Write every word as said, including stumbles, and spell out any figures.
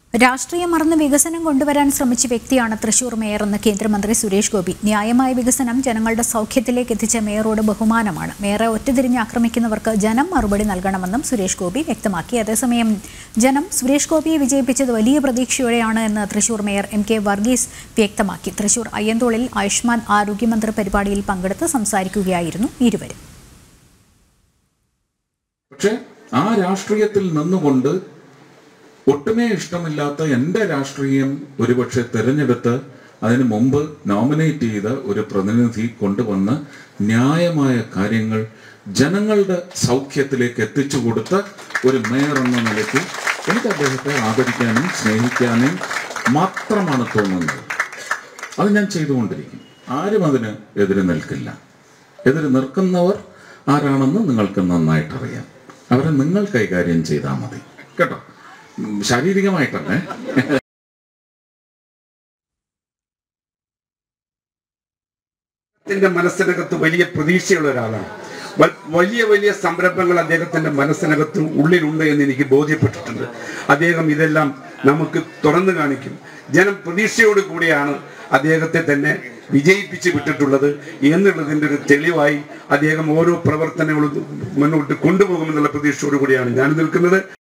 രാഷ്ട്രീയം മറന്ന് വികസനം കൊണ്ടുവരാൻ ശ്രമിച്ച വ്യക്തിയാണ് തൃശൂർ മേയറെന്ന് കേന്ദ്രമന്ത്രി സുരേഷ് ഗോപി. ന്യായമായ വികസനം ജനങ്ങളുടെ സൗഖ്യത്തിലേക്ക് എത്തിച്ച മേയറോട് ബഹുമാനമാണ്. മേയറെ ഒറ്റതിരിഞ്ഞ് ആക്രമിക്കുന്നവർക്ക് ജനം മറുപടി നൽകണമെന്നും സുരേഷ് ഗോപി വ്യക്തമാക്കി. അതേസമയം ജനം സുരേഷ് ഗോപിയെ വിജയിപ്പിച്ചത് വലിയ പ്രതീക്ഷയോടെയാണ് എന്ന് Thrissur mayor M K Varghese വ്യക്തമാക്കി. തൃശൂർ അയ്യന്തോളിൽ ആയുഷ്മാൻ ആരോഗ്യമന്ത്രി പരിപാടിയിൽ പങ്കെടുത്ത് സംസാരിക്കുകയായിരുന്നു ഇരുവരും. പക്ഷേ ആ രാഷ്ട്രീയത്തിൽ നിന്നുകൊണ്ട് ഒട്ടുമേ ഇഷ്ടമില്ലാത്ത എൻ്റെ രാഷ്ട്രീയം ഒരുപക്ഷെ തിരഞ്ഞെടുത്ത് അതിനു മുമ്പ് നോമിനേറ്റ് ചെയ്ത ഒരു പ്രതിനിധി കൊണ്ടുവന്ന് ന്യായമായ കാര്യങ്ങൾ ജനങ്ങളുടെ സൗഖ്യത്തിലേക്ക് എത്തിച്ചു കൊടുത്ത ഒരു മേയർ എന്ന നിലയ്ക്ക് എനിക്ക് അദ്ദേഹത്തെ ആദരിക്കാനും സ്നേഹിക്കാനും മാത്രമാണ് തോന്നുന്നത്. അത് ഞാൻ ചെയ്തുകൊണ്ടിരിക്കും. ആരും അതിന് എതിര് നിൽക്കില്ല. എതിര് നിൽക്കുന്നവർ ആരാണെന്ന് നിങ്ങൾക്ക് നന്നായിട്ടറിയാം. അവരെ നിങ്ങൾ കൈകാര്യം ചെയ്താൽ മതി കേട്ടോ, ശാരീരികമായിട്ടല്ലേ. അദ്ദേഹത്തിന്റെ മനസ്സിനകത്ത് വലിയ പ്രതീക്ഷയുള്ള ഒരാളാണ്. വലിയ വലിയ സംരംഭങ്ങൾ അദ്ദേഹത്തിന്റെ മനസ്സിനകത്ത് ഉള്ളിലുണ്ട് എന്ന് എനിക്ക് ബോധ്യപ്പെട്ടിട്ടുണ്ട്. അദ്ദേഹം ഇതെല്ലാം നമുക്ക് തുറന്നു കാണിക്കും. ജനം പ്രതീക്ഷയോട് കൂടിയാണ് അദ്ദേഹത്തെ തന്നെ വിജയിപ്പിച്ച് വിട്ടിട്ടുള്ളത് എന്നുള്ളതിൻ്റെ ഒരു തെളിവായി അദ്ദേഹം ഓരോ പ്രവർത്തനങ്ങളും മുന്നോട്ട് കൊണ്ടുപോകുമെന്നുള്ള പ്രതീക്ഷയോട് കൂടിയാണ് ഞാൻ നിൽക്കുന്നത്.